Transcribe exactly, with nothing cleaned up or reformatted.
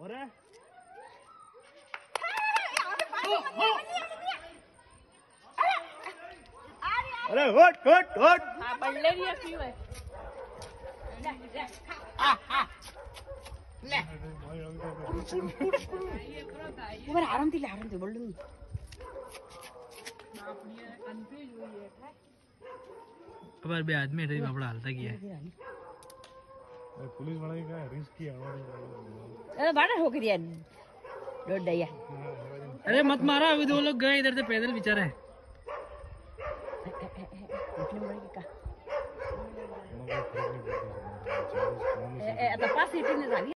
और अरे हट हट हट हां बल्ले रिया क्यों है ले ले हां हां ले ऊपर आराम से ले आराम से बोल दूंगी अपनी कंफ्यूज हुई है खबर बे आदमी है बाबड़ा हालता किया पुलिस वाला का रिस्क किया अरे बाड़ा ठोक दिया रोड दिया अरे मत मारा अभी दो लोग गए इधर से पैदल बेचारे ए ए आता पास सीटी ने झाली